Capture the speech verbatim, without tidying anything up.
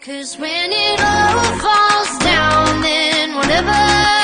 'Cause when it all falls down, then whatever